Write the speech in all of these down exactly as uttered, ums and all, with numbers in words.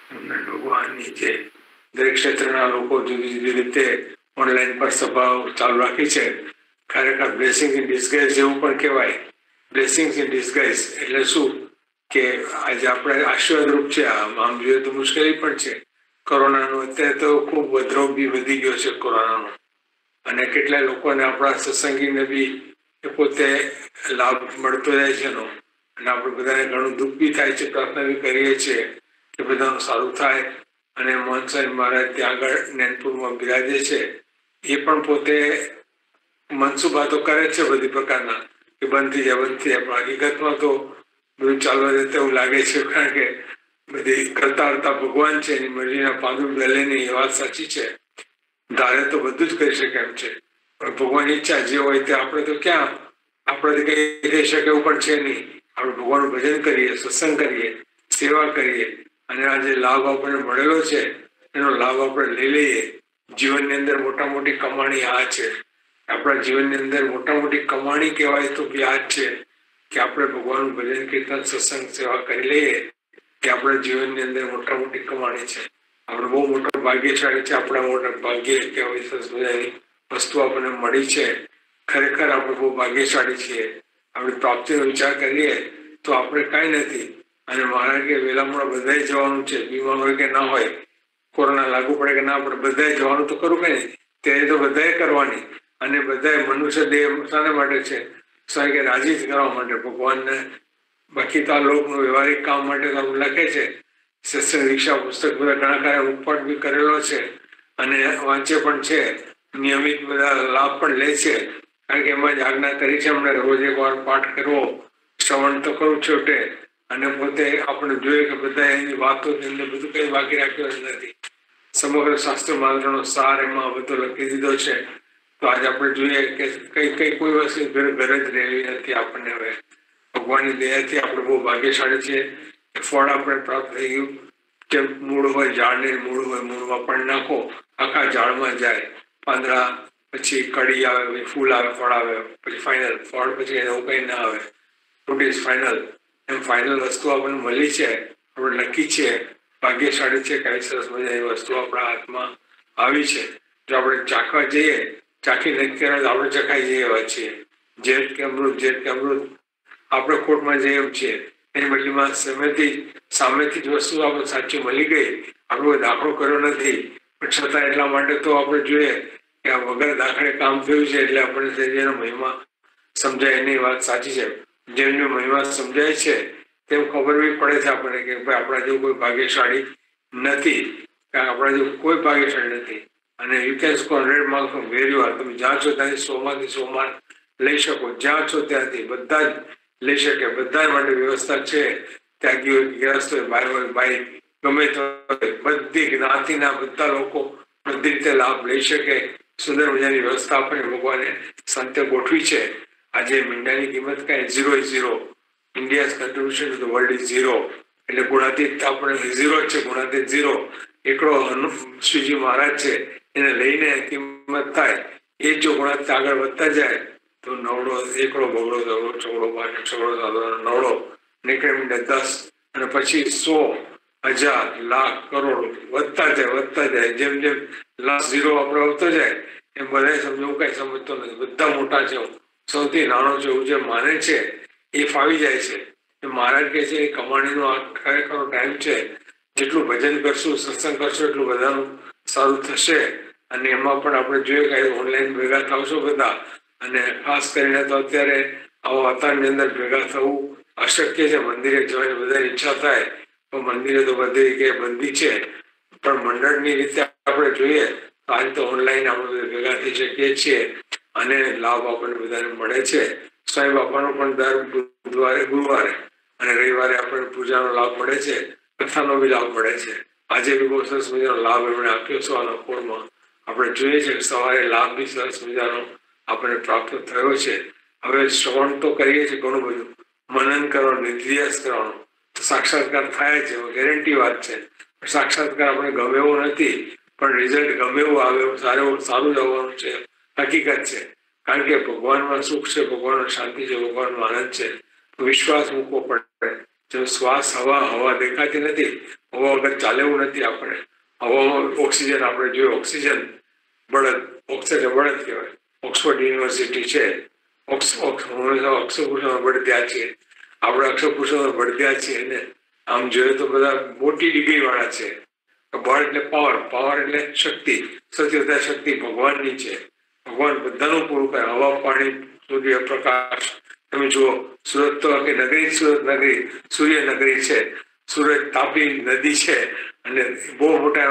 ભગવાનની જે દરેક ક્ષેત્રના લોકો જુદી જુદી રીતે ઓનલાઈન પર સભાઓ ચાલુ રાખી છે. ખરેખર બ્લેસિંગ ઇન ડિસ્ગાઇઝ જેવું પણ કહેવાય. બ્લેસિંગ્સ ઇન ડિસ્ગાઇઝ એટલે શું કે આજે આપણે આશીર્વાદરૂપ છે. આમ જોઈએ તો મુશ્કેલી પણ છે કોરોનાનો. અત્યારે તો ખૂબ ઉપદ્રવ બી વધી ગયો છે કોરોનાનો, અને કેટલાય લોકોને આપણા સત્સંગીને બી એ પોતે લાભ મળતો જાય છે એનો. અને આપણે બધાને ઘણું દુઃખ બી થાય છે. પ્રાર્થના બી કરીએ છીએ કે બધાનું સારું થાય. અને મોહન સાહેબ મહારાજ ત્યાં આગળ નૈનપુરમાં બિરાજે છે. એ પણ પોતે મનસુબા તો કરે છે બધી પ્રકારના કે બંધ થઈ જાય બંધ થઈ જાય, પણ હકીકતમાં તો બધું ચાલવા દેતા એવું લાગે છે. કારણ કે બધી કરતા કરતા ભગવાન છે, એની મરજીના પાદું ડલે નહીં, એ વાત સાચી છે. ધારે તો બધું જ કરી શકે એમ છે, પણ ભગવાનની ઈચ્છા જે હોય તે આપણે તો ક્યાં આપણે કઈ કહી શકે એવું પણ છે નહીં. આપણે ભગવાનનું ભજન કરીએ, સત્સંગ કરીએ, સેવા કરીએ, અને આ જે લાભ આપણને મળેલો છે એનો લાભ આપણે લઈ લઈએ. જીવનની અંદર મોટા મોટી કમાણી આ છે. આપણા જીવનની અંદર મોટા મોટી કમાણી કહેવાય તો બી આ જ છે કે આપણે ભગવાનનું ભજન કીર્તન સત્સંગ સેવા કરી લઈએ. કે આપણા જીવનની અંદર મોટા મોટી કમાણી છે. આપણે બહુ મોટો ભાગ્યશાળી છે. આપણા મોટા ભાગ્ય કહેવાય સરસ મજાની વસ્તુ આપણને મળી છે. ખરેખર આપણે બહુ ભાગ્યશાળી છીએ. આપણે પ્રાપ્તિનો વિચાર કરીએ તો આપણે કાંઈ નથી. અને મહારાજ કે વહેલા મોડા બધાએ જવાનું છે, બીમાર હોય કે ના હોય, કોરોના લાગુ પડે કે ના પડે, બધાએ જવાનું તો ખરું કે નહીં. ત્યારે તો બધાએ કરવાની. અને બધાએ મનુષ્ય દેહ શાના માટે છે? સ્વાય કે રાજી કરવા માટે, ભગવાનને. બાકી તો આ લોકનું વ્યવહારિક કામ માટે તો લખે છે. સત્સંગ દીક્ષા પુસ્તક બધા ઘણા ખરા ઉપપાઠ બી કરેલો છે, અને વાંચે પણ છે. નિયમિત બધા લાભ પણ લે છે. કારણ કે એમાં જ આજ્ઞા કરી છે અમને રોજ એક વાર પાઠ કરવો, શ્રવણ તો કરવું છોટે. અને પોતે આપણે જોઈએ કે બધા એની વાતો એમને બધું કઈ બાકી રાખ્યું નથી. સમગ્ર શાસ્ત્ર માત્રનો સાર એમાં બધો લખી દીધો છે. તો આજે આપણે જોઈએ કે કઈ કઈ કોઈ વસ્તુ ઘર ઘર જ રહેવી નથી આપણને. હવે ભગવાનની દયાથી આપણે બહુ ભાગ્યશાળી છીએ. ફળ આપણે પ્રાપ્ત થઈ ગયું. જેમ મૂળ હોય ઝાડને, મૂળ હોય મૂળમાં પણ નાખો, આખા ઝાડમાં જાય. પાંદડા, પછી કડી આવે, ફૂલ આવે, ફળ આવે, પછી ફાઇનલ ફળ, પછી એવું કઈ ના આવે. Fruit is final. એમ ફાઇનલ વસ્તુ આપણને મળી છે, આપણે લખી છે. ભાગ્યશાળી છે કઈ સરસ મજાની વસ્તુ આપણા હાથમાં આવી છે. જો આપણે ચાખવા જઈએ, ચાખી નથી કરવા તો આપણે ચખાઈ જઈએ એવા છીએ. જેઠ કે અમૃત, જેઠ કે અમૃત આપણે ખોટમાં જઈએ એમ છીએ. એની બદલીમાં સામેથી સામેથી જ વસ્તુ આપણે સાચી મળી ગઈ. આપણો દાખલો કર્યો નથી, પણ છતાં એટલા માટે તો આપણે જોઈએ કે આ વગર દાખલે કામ થયું છે. એટલે આપણને જેનો મહિમા સમજાય એની વાત સાચી છે. જેમનો મહિમા સમજાય છે તેમ ખબર બી પડે છે આપણને કે ભાઈ આપણા જેવું કોઈ ભાગ્યશાળી નથી. કારણ આપણા જેવું કોઈ ભાગ્યશાળી નથી. અને you can score hundred marks from where you are. તમે જ્યાં છો ત્યાંથી સો માંથી સો માર્ક લઈ શકો. જ્યાં છો ત્યાંથી બધા જ લઈ શકે. બધા માટે વ્યવસ્થા છે. ત્યાગી હોય, ગૃહસ્થ હોય, ભાઈ હોય, ભાઈ ગમે તો બધી જ્ઞાતિના બધા લોકો બધી રીતે લાભ લઈ શકે. સુંદર મજાની વ્યવસ્થા આપણને ભગવાને સંતે ગોઠવી છે. આજે મીંડાની કિંમત કાંઈ zero zero. India's contribution to the world is zero. એટલે ગુણાતીત આપણે ઝીરો જ છે. ગુણાતીત ઝીરો. એકડો શ્રીજી મહારાજ છે, એને લઈને કિંમત થાય. એ જો ગુણાતીત આગળ વધતા જાય તો નવડો, એકડો, બગડો, દગડો, ચોગડો, પાંચ, છગડો, સાતડો, નવડો નીકળે મીંડે દસ, અને પછી સો, હજાર, લાખ, કરોડ વધતા જાય વધતા જાય. જેમ જેમ લાસ્ટ ઝીરો આપણે વધતો જાય એમ બધા સમજો કઈ સમજતો નથી. બધા મોટા છે, સૌથી નાનો છે એવું જે માને છે એ ફાવી જાય છે. મહારાજ કહે છે એ કમાણીનો આ ખરેખર ટાઈમ છે. જેટલું ભજન કરશું, સત્સંગ કરશું, એટલું બધાનું સારું થશે. અને એમાં પણ આપણે જોઈએ કે ઓનલાઈન ભેગા થશો બધા. અને ખાસ કરીને તો અત્યારે આવા વાતાવરણની અંદર ભેગા થવું અશક્ય છે. મંદિરે જવાની બધાની ઈચ્છા થાય તો મંદિરે તો બધી જગ્યાએ બંધી છે. પણ મંડળની રીતે આપણે જોઈએ તો આજે તો ઓનલાઈન આપણે ભેગા થઈ શકીએ છીએ. અને લાભ આપણને બધાને મળે છે. સાંઈ બાપાનો પણ દર બુધવારે, ગુરુવારે અને રવિવારે આપણને પૂજાનો લાભ મળે છે. કથાનો બી લાભ મળે છે. આજે બી બહુ સરસ મજાનો લાભ એમણે આપ્યો છે. આના કોળમાં આપણે જોઈએ છે કે સવારે લાભ બી સરસ મજાનો આપણને પ્રાપ્ત થયો છે. હવે શ્રવણ તો કરીએ છીએ ઘણું બધું, મનન કરવાનું, નિધિધ્યાસ કરવાનો, તો સાક્ષાત્કાર થાય છે. ગેરંટી વાત છે. સાક્ષાત્કાર આપણે ગમે એવો નથી, પણ રિઝલ્ટ ગમે એવું આવે એવું સારું સારું જ આવવાનું છે. હકીકત છે. કારણ કે ભગવાનમાં સુખ છે, ભગવાનમાં શાંતિ છે, ભગવાનમાં આનંદ છે. વિશ્વાસ મૂકવો પડે. જેમ શ્વાસ હવા હવા દેખાતી નથી, હવા વગર ચાલે એવું નથી. આપણે હવામાં ઓક્સિજન આપણે જોઈએ, ઓક્સિજન બળદ, ઓક્સિજન બળદ કહેવાય. ઓક્સફર્ડ યુનિવર્સિટી છે, અક્ષરભૂષણ બળદ્યા છીએ, આપણે અક્ષરભૂષણ બળદ્યા છીએ ને આમ જોઈએ તો બધા મોટી ડિગ્રી વાળા છે. બળ એટલે પાવર, પાવર એટલે શક્તિ, સૌથી વધારે શક્તિ ભગવાનની છે. ભગવાન બધાનું પૂરું કરે, હવા પાણી સૂર્ય પ્રકાશ. તમે જુઓ સુરત તો કે નગરી, સુરત નગરી સૂર્ય નગરી છે. સુરત તાપી નદી છે અને બહુ મોટા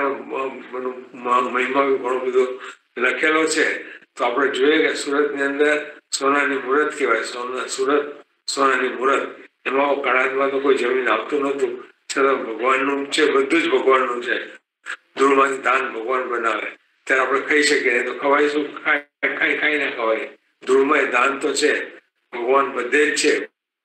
મહિમા ઘણો બધો લખેલો છે. તો આપણે જોઈએ કે સુરત ની અંદર સોનાની મુહૂર્ત કહેવાય. સોના સુરત સોનાની મુહૂર્ત. એમાં કણાદમાં તો કોઈ જમીન આપતું નહોતું, છતાં ભગવાનનું છે, બધું જ ભગવાનનું છે. ધૂળમાંથી ધાન ભગવાન બનાવે ત્યારે આપણે ખાઈ શકીએ, તો ખવાય શું? ખાઈ ખાઈ ના ખવાય. ધૂળમાં ધાન તો છે, ભગવાન બધે જ છે.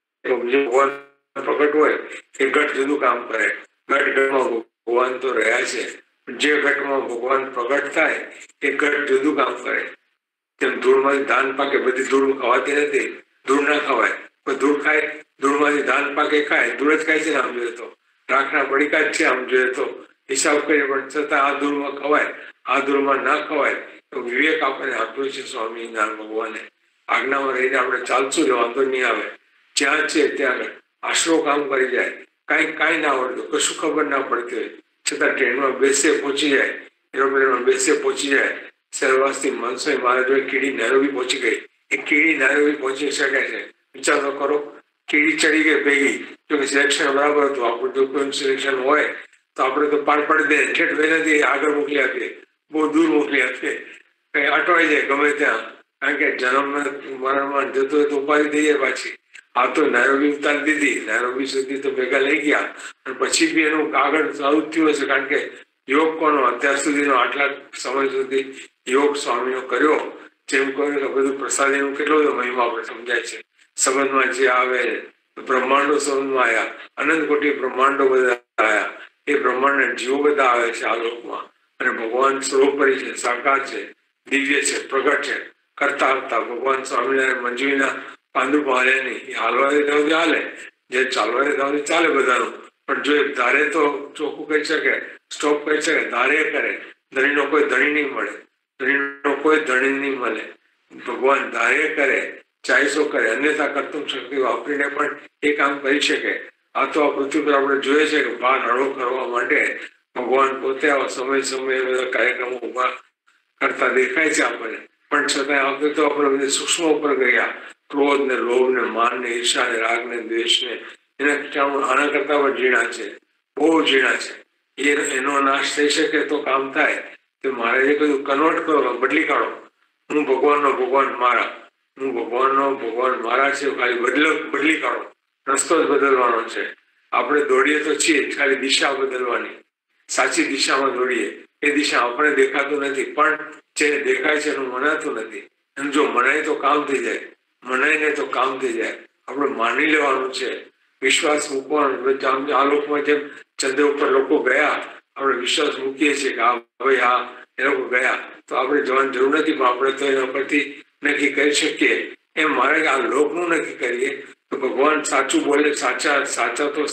ભગવાન પ્રગટ હોય એ ઘટ જુદું કામ કરે. ઘટ ઘટમાં ભગવાન તો રહ્યા છે, જે ઘટમાં ભગવાન પ્રગટ થાય એ ઘટ જુદું કામ કરે. તેમ ધૂળમાંથી ધાન પાકે. બધી ધૂળ ખવાતી નથી, ધૂળ ના ખવાય. કોઈ ધૂળ ખાય, ધૂળમાંથી ધાન પાકે ખાય, ધૂળ જ ખાય છે ને. આમ જોઈએ તો રાખના પડીકા જ છે, આમ જોઈએ તો હિસાબ કરીએ, પણ છતાં આ ધૂળમાં ખવાય, આ ધૂળમાં ના ખવાય. તો વિવેક આપણને આપ્યો છે સ્વામી નારાયણ ભગવાને. આજ્ઞામાં રહીને આપણે ચાલશું ને વાંધો નહીં આવે. જ્યાં છે ત્યાં આશરો કામ કરી જાય. કાંઈ કાંઈ ના આવડતું, કશું ખબર ના પડતી હોય, છતાં ટ્રેનમાં બેસે પહોંચી જાય, એરોપ્લેનમાં બેસે પહોંચી જાય. સેલવાસથી માણસો મારા જોડે કીડી નૈરોબી પહોંચી ગઈ. એ કીડી નૈરોબી પહોંચી શકે છે. વિચાર તો કરો, કીડી ચડી ગઈ ભેગી. જો કે સિલેક્શન બરાબર હતું, આપણું જો કોઈ સિલેક્શન હોય તો આપણે તો પાર પડી દે, ઠેઠ બે નથી આગળ મોકલી આપીએ, બહુ દૂર મોકલી આપીએ, કઈ અટવાઈ જાય ગમે ત્યાં. કારણ કે જન્મ મરણમાં જતો હોય તો ઉપાધિ થઈ જાય પાછી. આ તો નૈરોબી ઉતારી દીધી, નૈરોબી સુધી તો ભેગા લઈ ગયા, અને પછી બી એનું આગળ સારું થયું હશે. કારણ કે યોગ કોનો અત્યાર સુધીનો આટલા સમય સુધી યોગ સ્વામીઓ કર્યો. જેમ કહ્યું કે બધું પ્રસાદીનું કેટલો બધો મહિમા આપણે સમજાય છે. સંબંધમાં જે આવે બ્રહ્માંડો સંબંધમાં આવ્યા, અનંત કોટી બ્રહ્માંડો બધા આવ્યા. એ બ્રહ્માંડ જીવો બધા આવે છે આ લોકમાં. અને ભગવાન સર્વોપરી છે, સાકાર છે, દિવ્ય છે, પ્રગટ છે. કરતા કરતા ભગવાન સ્વામિનારાયણ મંજુરીના પાંદુ હાલે નહીં. એ હાલવા દે હાલે, જે ચાલવા દે ચાલે બધાનું. પણ જો ધારે તો ચોખ્ખું કહી શકે, સ્ટોપ કહી શકે, ધારે કરે. ધણીનો કોઈ ધણી નહીં મળે, ધણીનો કોઈ ધણી નહીં મળે. ભગવાન ધારે કરે, ચાહીસો કરે, અન્યથા કરતું શક્તિ વાપરીને પણ એ કામ કરી શકે. આ તો આ પૃથ્વી પર આપણે જોઈએ છે કે બહાર હળો કરવા માટે ભગવાન પોતે આવા સમય સમયે બધા કાર્યક્રમો ઉભા કરતા દેખાય છે આપણને. પણ છતાં આ વખતે તો આપણે બધી સૂક્ષ્મ ઉપર ગયા. ક્રોધ ને લોભ ને માન ને ઈર્ષા ને રાગ ને દ્વેષ ને એના આના કરતા પણ ઝીણા છે, બહુ ઝીણા છે. એ એનો નાશ થઈ શકે તો કામ થાય. તો મારે જે કહ્યું કન્વર્ટ કરો, બદલી કાઢો. હું ભગવાનનો ભગવાન મારા, હું ભગવાનનો ભગવાન મારા છે, ખાલી બદલો બદલી કાઢો. રસ્તો જ બદલવાનો છે. આપણે દોડીએ તો છીએ, ખાલી દિશા બદલવાની. સાચી દિશામાં દોડીએ. એ દિશા આપણે દેખાતું નથી, પણ જે દેખાય છે એનું મનાતું નથી. એમ જો મનાય તો કામ થઈ જાય, મનાય તો કામ થઈ જાય. આપણે માની લેવાનું છે, વિશ્વાસ મૂકવાનો. આ લોકમાં જેમ ચંદ્ર ઉપર લોકો ગયા, આપણે વિશ્વાસ મૂકીએ છીએ કે આ ભાઈ આ એ લોકો ગયા, તો આપણે જવાની જરૂર નથી. પણ આપણે તો એના પરથી નક્કી કરી શકીએ. એમ મારે આ લોકનું નક્કી કરીએ તો ભગવાન સાચું બોલે. સાચા સાચા તો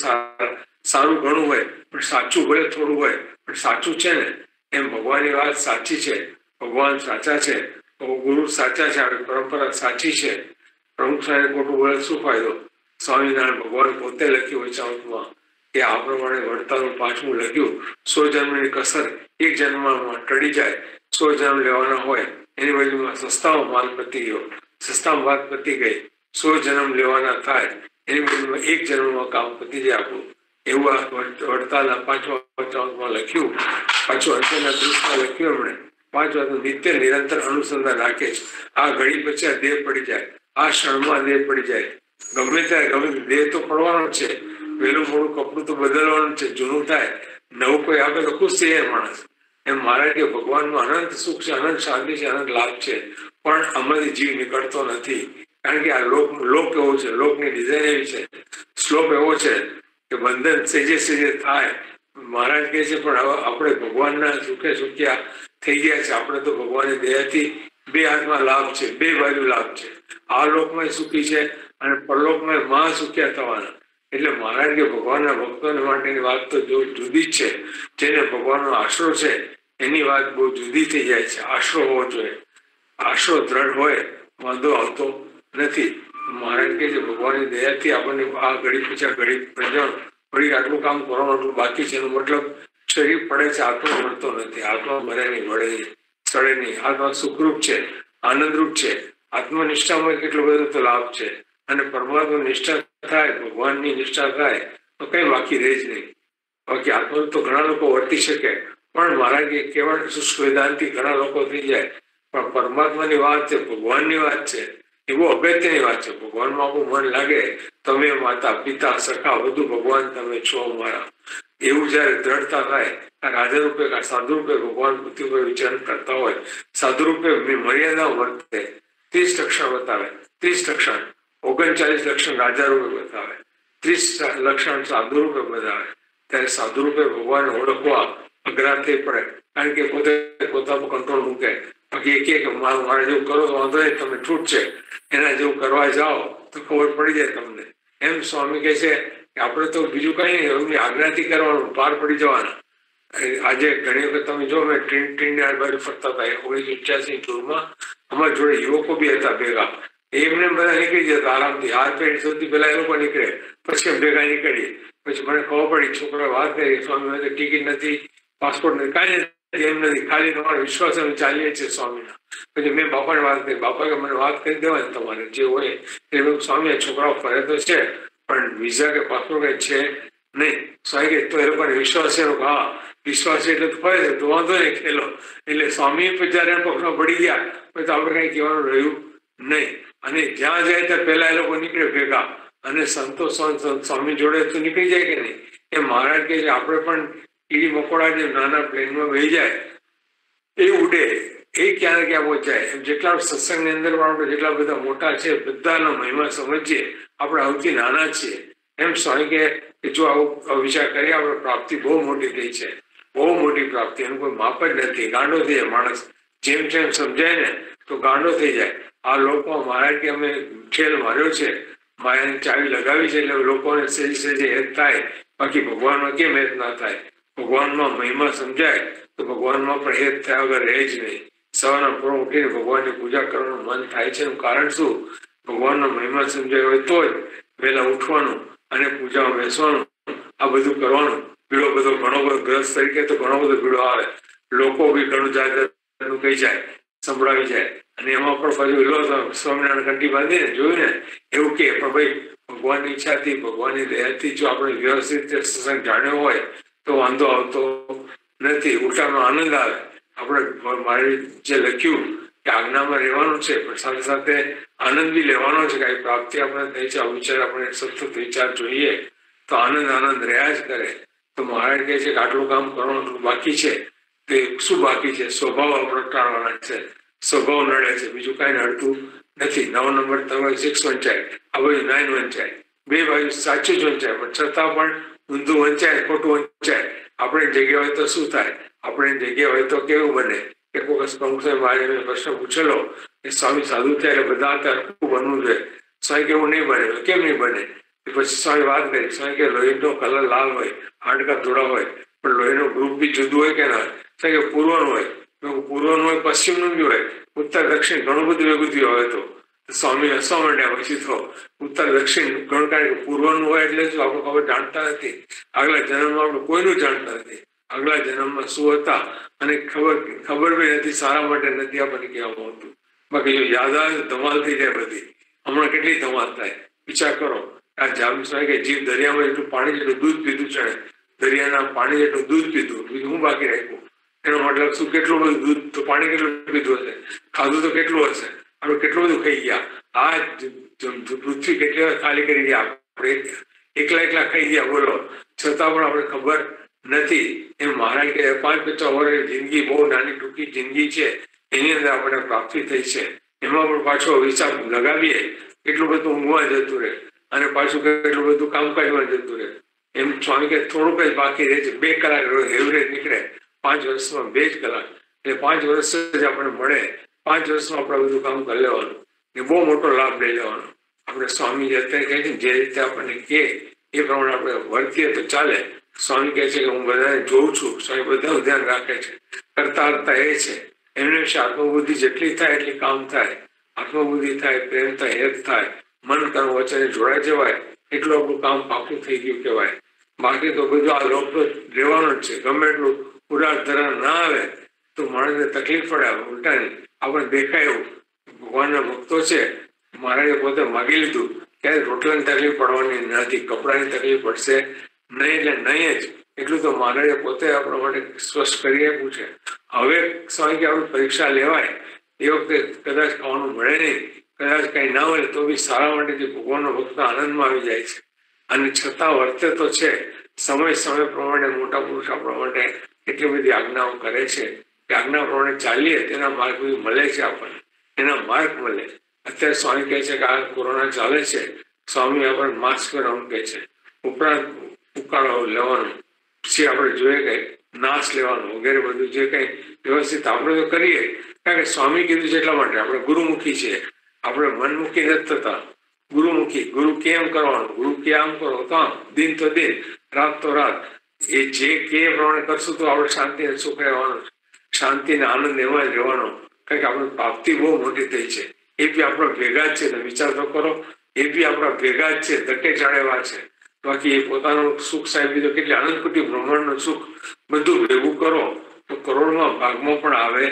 સારું ઘણું હોય, પણ સાચું ભલે થોડું હોય, પણ સાચું છે ને. એમ ભગવાનની વાત સાચી છે, ભગવાન સાચા છે, ગુરુ સાચા છે, આપણી પરંપરા સાચી છે. પ્રમુખ સાહેબ ખોટું બોલે શું ફાયદો? સ્વામિનારાયણ ભગવાન પોતે લખ્યું હોય ચાઉથમાં કે આ પ્રમાણે વર્તાનું પાંચમું લખ્યું. સો જન્મની કસર એક જન્મમાં ટળી જાય. સો જન્મ લેવાના હોય એની બાજુમાં સસ્તામાં માલ પતી ગયો, સસ્તામાં વાત પતી ગઈ. સો જન્મ લેવાના થાય એની બાજુમાં એક જન્મમાં કામ પતી જાય આપણું. એવું આ વડતાલના પાંચમા ચાઉથમાં લખ્યું. પાછું અંત્યના દૃષ્ટમાં લખ્યું એમણે. પાંચ વાત નિત્ય નિરંતર અનુસંધાન રાખે છે. આ ઘડી પછી આ દેહ પડી જાય, આ ક્ષણમાં દેહ પડી જાય. ગમે ત્યારે ગમે દેહ તો પડવાનો છે. વહેલું મોડું કપડું તો બદલવાનું છે, જૂનું થાય, નવું કોઈ આપે તો ખુશ થઈ જાય માણસ. એમ મારા કે ભગવાનમાં અનંત સુખ છે, અનંત શાંતિ છે, અનંત લાભ છે, પણ આમાંથી જીવ નીકળતો નથી. કારણ કે આ લોક લોક એવો છે, લોકની ડિઝાઇન એવી છે, શ્લોક એવો છે કે બંધન સેજે સેજે થાય. મહારાજ કહે છે પણ હવે આપણે ભગવાનના સુખે સુખ્યા થઈ ગયા છે. આપણે તો ભગવાનની દયાથી બે હાથમાં લાભ છે, બે બાજુ લાભ છે. આ લોકમાં સુખી છે અને પરલોકમાં મહા સુખ્યા થવાના. એટલે મહારાજ કે ભગવાનના ભક્તોને માટેની વાત તો જો જુદી જ છે, જેને ભગવાનનો આશરો છે એની વાત બહુ જુદી થઈ જાય છે. આશરો હોવો જોઈએ, આશરો દ્રઢ હોય વાંધો આવતો નથી. મહારાજ કે છે ભગવાનની દયાથી આપણને આ ઘડી પૂછા ઘડી પ્રજણ ઘડી આટલું કામ કરવાનું આટલું બાકી છે, એનો મતલબ શરીર પડે છે, આત્મા મળતો નથી. આત્મા મરે નહીં, વળે નહીં, સડે નહીં. આત્મા સુખરૂપ છે, આનંદરૂપ છે. આત્મનિષ્ઠામાં કેટલો બધો તો લાભ છે. અને પરમાત્મા નિષ્ઠા થાય, ભગવાનની નિષ્ઠા થાય તો કઈ બાકી રહે જ નહીં. બાકી આત્મા તો ઘણા લોકો વર્તી શકે, પણ મહારાજ કેવળ શુષ્ક વેદાંતિ ઘણા લોકો થઈ જાય, પણ પરમાત્માની વાત છે, ભગવાનની વાત છે, એ બહુ અગત્યની વાત છે. ભગવાનમાં આપણું મન લાગે, તમે માતા પિતા સખા બધું ભગવાન તમે છો મારા, એવું જયારે દ્રઢતા થાય, રાજા રૂપે કા સાધુ રૂપે ભગવાન પૃથ્વી પર વિચરણ કરતા હોય, સાધુ રૂપે મર્યાદા વર્તે, ત્રીસ લક્ષણ બતાવે, ત્રીસ લક્ષણ ઓગણચાલીસ લક્ષણ રાજા રૂપે બતાવે, ત્રીસ લક્ષણ સાધુ રૂપે બતાવે, ત્યારે સાધુ રૂપે ભગવાન ઓળખવા અઘરા થઈ પડે, કારણ કે પોતે પોતા પર કંટ્રોલ મૂકે. બાકી એક એક મારે જેવું કરો તો વાંધો નહીં, તમે છૂટ છે, એના જેવું કરવા જાઓ તો ખબર પડી જાય તમને. એમ સ્વામી કહે છે કે આપણે તો બીજું કઈ નહીં, એમની આજ્ઞાથી કરવાનું, પાર પડી જવાના. આજે ઘણી વખત તમે જો મેં ટ્રેન ટ્રેન બાજુ ફરતા હતા ઓગણીસો અઠ્યાસી ટૂરમાં, અમારા જોડે યુવકો બી હતા ભેગા, એમને બધા નીકળી જતા આરામથી, હાથ પેન્ટ સૌથી પહેલા એ લોકો નીકળે, પછી ભેગા નીકળીએ. પછી મને ખબર પડી, છોકરા વાત કરી સ્વામી ટિકિટ નથી, પાસપોર્ટ નથી, કાંઈ નથી, એમ નથી, ખાલી તમારો વિશ્વાસ અમે ચાલીએ છીએ સ્વામીના. પછી મેં બાપાને વાત કરી, બાપા કે મને વાત કરી દેવાય તમારે જે હોય એ. સ્વામી છોકરાઓ ફરે તો છે પણ વિઝા કે પાસપોર્ટ કઈ છે નહીં. સ્વામી કે તો એ લોકોને વિશ્વાસ છે, હા વિશ્વાસ છે એટલે તો ફરે છે, તો વાંધો નહીં ખેલો. એટલે સ્વામી જયારે પક્ષમાં પડી ગયા પછી તો આપણે કઈ કહેવાનું રહ્યું નહીં. અને જ્યાં જાય ત્યાં પહેલા એ લોકો નીકળે ભેગા, અને સંતો સ્વામી જોડે તો નીકળી જાય કે નહીં. એ મહારાજ કે છે આપણે પણ કીડી મકોડા જે નાના પ્લેનમાં વહી જાય એ ઉડે, એ ક્યાં ને ક્યાં પહોંચાય. એમ જેટલા સત્સંગની અંદર પણ આપણે જેટલા બધા મોટા છે બધાનો મહિમા સમજીએ, આપણે સૌથી નાના છીએ. એમ સ્વામી કે જો આવો વિચાર કરીએ આપણે પ્રાપ્તિ બહુ મોટી થઈ છે, બહુ મોટી પ્રાપ્તિ, એનું કોઈ માપ જ નથી. ગાંડો થઈ જાય માણસ, જેમ જેમ સમજાય ને તો ગાંડો થઈ જાય. આ લોકો મહારાજ કે અમે ખેલ માર્યો છે, માયાની ચાવી લગાવી છે, એટલે લોકોને સહેજ સહેજે હેત થાય, બાકી ભગવાનમાં કેમ હેત ના થાય. ભગવાનમાં મહિમા સમજાય તો ભગવાનમાં પણ હેત થયા વગર રહે જ નહીં. સવારના પૂર્વ ઉઠીને ભગવાનની પૂજા કરવાનું મન થાય છે. એનું કારણ શું? ભગવાનનો મહિમા સમજાય હોય તો જ વહેલા ઉઠવાનું અને પૂજામાં બેસવાનું, આ બધું કરવાનું. ભીડો બધો ઘણો બધો ગ્રસ્ત તરીકે તો ઘણો બધો ભીડો આવે, લોકો બી ઘણું જાતનું કહી જાય, સંભળાવી જાય, અને એમાં પણ પાછું લો સ્વામિનારાયણ ઘંટી બાંધીને જોયું ને એવું કે પણ ભાઈ ભગવાનની ઈચ્છાથી ભગવાનની દયાથી જો આપણે વ્યવસ્થિત સત્સંગ જાણ્યો હોય તો વાંધો આવતો નથી, ઉલટાનો આનંદ આવે. આપણે મારે જે લખ્યું કે આજ્ઞામાં રહેવાનું છે પણ સાથે સાથે આનંદ બી લેવાનો છે. કઈ પ્રાપ્તિ આપણે થઈ છે, વિચાર આપણે સતત વિચાર જોઈએ તો આનંદ આનંદ રહ્યા જ કરે. તો મહારાજ કહે છે કે આટલું કામ કરવાનું બાકી છે. તે શું બાકી છે? સ્વભાવ આપણે ટાળવાના છે. સ્વભાવ નડે છે, બીજું કઈ નડતું નથી. નવ નંબર તમારે સિક્સ વંચાય, આ બાજુ નાઇન વંચાય, બે બાજુ સાચું જ વંચાય, પણ છતાં પણ ઊંધું વંચાય, ખોટું વંચાય. આપણે જગ્યા હોય તો શું થાય? આપણે જગ્યા હોય તો કેવું બને? એક વખત પ્રમુખ મારે મેં પ્રશ્ન પૂછેલો કે સ્વામી સાધુ ત્યારે બધા હરખું બનવું જોઈએ, સ્વામી કેવું નહીં બને. કેમ નહીં બને? પછી સ્વામી વાત કરી, સ્વામી કે લોહીનો કલર લાલ હોય, હાડકા ધોળા હોય, પણ લોહીનું ગ્રુપ બી જુદું હોય કે ના? કે પૂર્વનું હોય, પૂર્વનું હોય, પશ્ચિમનું બી હોય, ઉત્તર દક્ષિણ ઘણું બધું ભેગું થયું હોય. તો સ્વામી હસવા માંડ્યા. પછી તો ઉત્તર દક્ષિણ ઘણું, કારણ કે પૂર્વનું હોય એટલે શું આપણે ખબર જાણતા નથી. આગલા જન્મમાં આપણે કોઈનું જાણતા નથી, આગલા જન્મમાં શું હતા અને ખબર ખબર બી નથી, સારા માટે નથી આપણને કહેવામાં આવતું. બાકી જો યાદ આવે તો ધમાલ થઈ જાય બધી. હમણાં કેટલી ધમાલ થાય વિચાર કરો. આ જામ સ્વામી કે જીવ દરિયામાં જેટલું પાણી જેટલું દૂધ પીધું ચડે, દરિયાના પાણી જેટલું દૂધ પીધું, બીજું હું બાકી રાખ્યું? એનો મતલબ શું? કેટલું બધું દૂધ તો પાણી કેટલું પીધું હશે, ખાધું તો કેટલું હશે, આપણે કેટલું બધું ખાઈ ગયા. આ પૃથ્વી કેટલી વાર ખાલી કરી ગયા, આપણે એકલા એકલા ખાઈ ગયા બોલો, છતાં પણ આપણે ખબર નથી. એમ મહારાજ કે પાંચ પચાસ વર્ષ જિંદગી બહુ નાની ટૂંકી જિંદગી છે, એની અંદર આપણે પ્રાપ્તિ થઈ છે. એમાં પણ પાછો હિસાબ લગાવીએ એટલું બધું ઊંઘવા જતું રહે અને પાછું કેટલું બધું કામકાજમાં જતું રહે. એમ સ્વામી કે થોડુંક જ બાકી રહે છે. બે કલાક એવરેજ નીકળે પાંચ વર્ષમાં, બે જ કલાક. એટલે પાંચ વર્ષ જ આપણને મળે, પાંચ વર્ષમાં આપણે બધું કામ કરી લેવાનું, એ બહુ મોટો લાભ લઈ લેવાનો. આપણે સ્વામી અત્યારે કહે છે જે રીતે આપણને કહે એ પ્રમાણે આપણે વર્તીએ તો ચાલે. સ્વામી કહે છે કે હું બધાને જોઉં છું, સ્વામી બધાનું ધ્યાન રાખે છે. કરતા કરતા એ છે એમને વિશે આત્મબુદ્ધિ જેટલી થાય એટલી કામ થાય. આત્મબુદ્ધિ થાય, પ્રેમ થાય, હેત થાય, મન કર્મ વચ્ચે જોડાઈ જવાય એટલું આપણું કામ પાકું થઈ ગયું કહેવાય. બાકી તો બધું આ લોક તો રહેવાનું જ છે. ગમે એટલું ઉડાર ધરાણ ના આવે તો માણસને તકલીફ પડે. ઉલટાની આપણે દેખાય એવું ભગવાનના ભક્તો છે. મહારાજે પોતે માગી લીધું ક્યારે રોટલાની તકલીફ પડવાની નથી, કપડાની તકલીફ પડશે નહીં, એટલે નહીં જ. એટલું તો મહારાજે પોતે આપણા માટે સ્પષ્ટ કરી આપ્યું છે. હવે સ્વામી કે આપણે પરીક્ષા લેવાય એ વખતે કદાચ ખાવાનું મળે નહીં, કદાચ કઈ ના મળે તો બી સારા માટે જે ભગવાનનો ભક્ત આનંદમાં આવી જાય છે. અને છતાં વર્તે તો છે. સમય સમય પ્રમાણે મોટા પુરુષ આપણા માટે એટલી બધી આજ્ઞાઓ કરે છે કે આજ્ઞા પ્રમાણે ચાલીએ તેના માર્ગ મળે છે. આપણને એના માર્ગ મળે. અત્યારે સ્વામી કહે છે કે આ કોરોના ચાલે છે, સ્વામી આપણને માસ્ક પહેરવાનું કહે છે, ઉપરાંત ઉકાળો લેવાનો, પછી આપણે જોઈએ કે નાશ લેવાનો વગેરે બધું જે કઈ વ્યવસ્થિત આપણે તો કરીએ. કારણ કે સ્વામી કીધું છે એટલા માટે. આપણે ગુરુમુખી છીએ, આપણે મનમુખી નથી થતા. ગુરુમુખી. ગુરુ કેમ કરવાનું, ગુરુ કે આમ કરો તો આમ, દિન તો દિન, રાત તો રાત. એ જે કે પ્રમાણે કરશું તો આપણે શાંતિ અને સુખ રહેવાનું, શાંતિ અને આનંદ એમાં જ રહેવાનો. કારણ કે આપણે પ્રાપ્તિ બહુ મોટી થઈ છે. એ બી આપણા ભેગા જ છે. વિચાર તો કરો, એ બી આપણા ભેગા જ છે, ધકે ચાળેવા છે. બાકી એ પોતાનું સુખ સાહેબ તો કેટલી આનંદકુટી બ્રહ્માંડનું સુખ બધું ભેગું કરો તો કરોડમાં ભાગમાં પણ આવે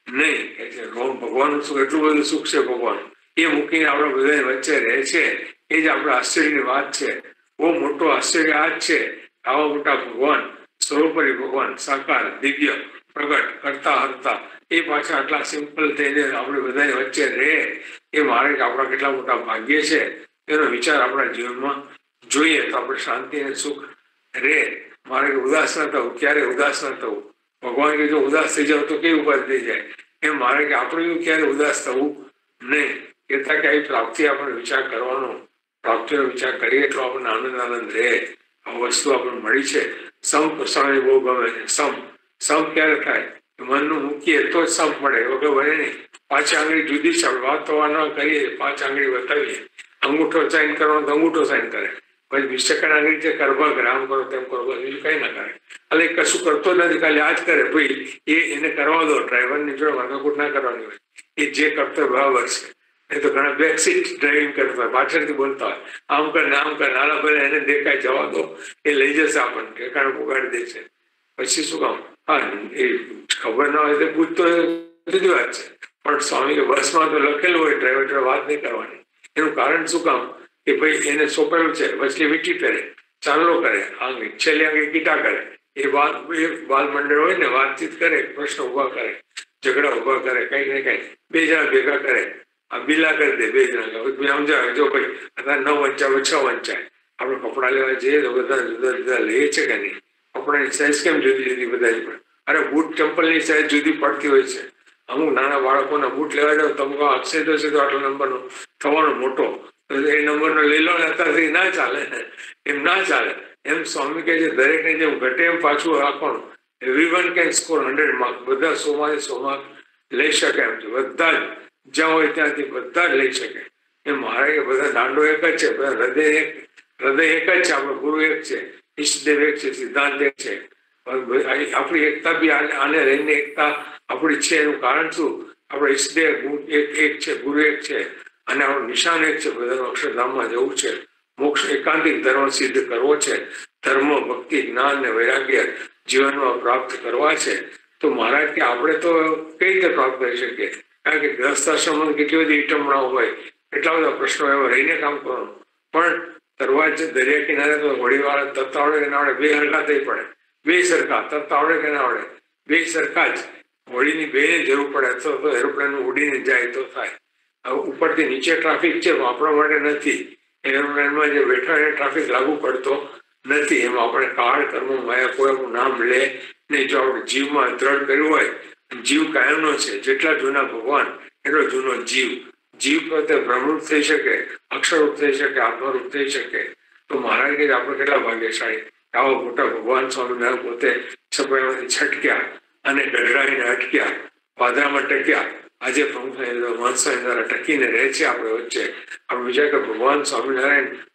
નહીં. ભગવાનનું સુખ એટલું બધું સુખ છે ભગવાન, એ મૂકીને આપણે બધા વચ્ચે રહે છે. એ જ આપણે આશ્ચર્યની વાત છે. બહુ મોટો આશ્ચર્ય આ જ છે. આવા મોટા ભગવાન, સર્વોપરી ભગવાન, સાકાર, દિવ્ય, પ્રગટ, કરતા હરતા, એ પાછા આટલા સિમ્પલ થઈને આપણે બધા વચ્ચે રહે. એ મારે આપણા કેટલા મોટા ભાગ્ય છે એનો વિચાર આપણા જીવનમાં જોઈએ તો આપણે શાંતિ અને સુખ રહે. મારે કે ઉદાસ ના થવું, ક્યારે ઉદાસ ના થવું. ભગવાન કે જો ઉદાસ થઈ જાવ તો કેવી ઉપાધિ થઈ જાય. એમ મારે કે આપણે ક્યારે ઉદાસ થવું નહીં. કહેતા કે આવી પ્રાપ્તિ આપણે વિચાર કરવાનો, પ્રાપ્તિનો વિચાર કરીએ એટલો આપણને આનંદ આનંદ રહે. આ વસ્તુ આપણને મળી છે. સમ પ્રસારણ બહુ ગમે છે. સમ સમ ક્યારે થાય? મનનું મૂકીએ તો જ સમ મળે, વગર બને નહીં. પાંચ આંગળી જુદી છે. આપણે વાત તો ના કરીએ, પાંચ આંગળી બતાવીએ. અંગૂઠો સાઇન કરવાનો તો અંગૂઠો સાઇન કરે, પછી વિસ્તકણ આંગળી છે કરવા કરે, આમ કરો તેમ કરો, બીજું કઈ ના કરે. એટલે કશું કરતો નથી, ખાલી આ જ કરે. ભાઈ એ એને કરવા દો. ડ્રાઈવરની જોડે વાંકાકૂટ ના કરવાની હોય. એ જે કરતો બરાબર છે. એ તો ઘણા બેક સીટ ડ્રાઇવિંગ કરતા હોય, પાછળથી બોલતા હોય, આમ કર ને આમ કર, નાના ભલે એને દેખાય જવા દો, એ લઈ જશે આપણને, ઠેકાણે પોગાડી દેશે. પછી શું કામ? હા, એ ખબર ના હોય તો પૂછતો જુદી વાત છે. પણ સ્વામી કે બસમાં તો લખેલું હોય ડ્રાઈવર જોડે વાત નહીં કરવાની. એનું કારણ શું કામ? કે ભાઈ એને સોંપેલું છે, વચલી વીટી પહેરે, ચાંદલો કરે, આંગળી છેલ્લી આંગળી કીટા કરે. એ બાલ એ બાલ મંડળ હોય ને, વાતચીત કરે, પ્રશ્ન ઉભા કરે, ઝઘડા ઉભા કરે, કઈ ને કઈ બે જણા ભેગા કરે, આ બિલા કરી દે બે જણા. સમજાવે જો ભાઈ અત્યારે નવ વંચાવે છ વંચાય. આપણે કપડા લેવા જઈએ તો બધા જુદા જુદા લઈએ છે કે નહીં? કપડાની સાઈઝ કેમ જુદી જુદી બધા જ પડે? અરે બૂટ ચંપલની સાઈઝ જુદી પડતી હોય છે. અમુક નાના બાળકોના બૂટ લેવા જાવ તમે કહો અક્ષય તો છે તો આટલો નંબરનો થવાનો મોટો, એ નંબરનો લઈ લો ને અત્યારથી ના ચાલે, એમ ના ચાલે. એમ સ્વામી કહે છે દરેકને જેમ ઘટે એમ પાછું રાખવાનું. Every one can score hundred mark. બધા સો માંથી સો માર્ક લઈ શકે એમ છે. બધા જ જ્યાં હોય ત્યાંથી બધા જ લઈ શકે. એમ મારે બધા દાંડો એક જ છે, બધા હૃદય એક હૃદય એક જ છે. આપણો ગુરુ એક છે, ઈષ્ટદેવ એક છે, સિદ્ધાંત એક છે. આપણી એકતા બી આને રહીને એકતા આપણી છે. એનું કારણ શું? આપણે ઈષ્ટદેવ એક એક છે, ગુરુ એક છે, અને આપણું નિશાન એક છે. બધાનું અક્ષરધામમાં જવું છે, મોક્ષ એકાંતિક ધર્મ સિદ્ધ કરવો છે, ધર્મ ભક્તિ જ્ઞાન ને વૈરાગ્ય જીવનમાં પ્રાપ્ત કરવા છે. તો મહારાજ કે આપણે તો કઈ રીતે પ્રાપ્ત કરી શકીએ? કારણ કે ગ્રહસ્થાશ્રમમાં કેટલી બધી વિટંબણાઓ હોય, એટલા બધા પ્રશ્નો એવા રહીને કામ કરવાનું. પણ તરવા જ દરિયા કિનારે તો વડીવાળા તરતા આવડે કે ના આવડે, બે હરખા થઈ પડે. બે સરખા તરતા આવડે કે ના આવડે, બે સરખા જ. હોળીની બે ને જરૂર પડે અથવા તો એરોપ્લેન ઉડીને જાય તો થાય. હવે ઉપરથી નીચે ટ્રાફિક છે, આપણા માટે નથી. એરોપ્લેનમાં જે બેઠા એને ટ્રાફિક લાગુ પડતો નથી. એમાં આપણે કાળ કર્મ માયા કોઈ આપણું નામ લે નહીં. જો આપણે જીવમાં દ્રઢ કર્યું હોય, જીવ કાયમનો છે. જેટલા જૂના ભગવાન એટલો જૂનો જીવ. જીવ પોતે બ્રહ્મરૂપ થઈ શકે, અક્ષરરૂપ થઈ શકે, આત્મરૂપ થઈ શકે. તો મહારાજ કે આપણે કેટલા ભાગ્યશાળી. આવા મોટા ભગવાન સ્વામિનારાયણ પોતે સફાઈમાંથી છટક્યા અને ગઢડાઈને અટક્યા, પાદરામાં ટક્યા. આજે પ્રમુખ માણસો દ્વારા ટકીને રહે છે આપણે વચ્ચે. આપણે વિચાર કે ભગવાન સ્વામિનારાયણ